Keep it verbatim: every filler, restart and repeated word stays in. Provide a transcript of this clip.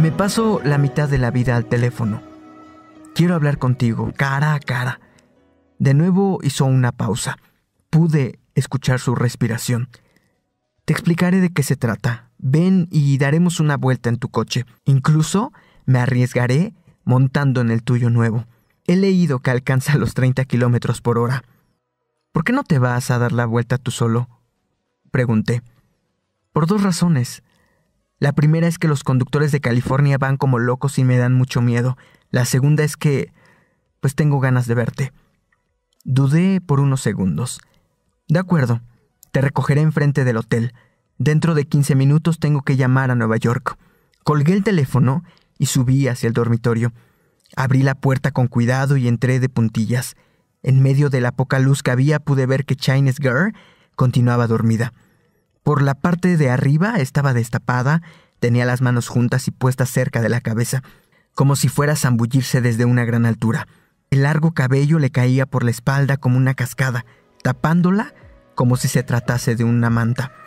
Me paso la mitad de la vida al teléfono. Quiero hablar contigo, cara a cara. De nuevo hizo una pausa. Pude escuchar su respiración. Te explicaré de qué se trata. Ven y daremos una vuelta en tu coche. Incluso me arriesgaré montando en el tuyo nuevo. He leído que alcanza los treinta kilómetros por hora. ¿Por qué no te vas a dar la vuelta tú solo?, pregunté. Por dos razones. La primera es que los conductores de California van como locos y me dan mucho miedo. La segunda es que, pues tengo ganas de verte. Dudé por unos segundos. De acuerdo, te recogeré enfrente del hotel. Dentro de quince minutos tengo que llamar a Nueva York. Colgué el teléfono y subí hacia el dormitorio. Abrí la puerta con cuidado y entré de puntillas. En medio de la poca luz que había pude ver que Chinese Girl continuaba dormida. Por la parte de arriba estaba destapada, tenía las manos juntas y puestas cerca de la cabeza, como si fuera a zambullirse desde una gran altura. El largo cabello le caía por la espalda como una cascada, tapándola como si se tratase de una manta.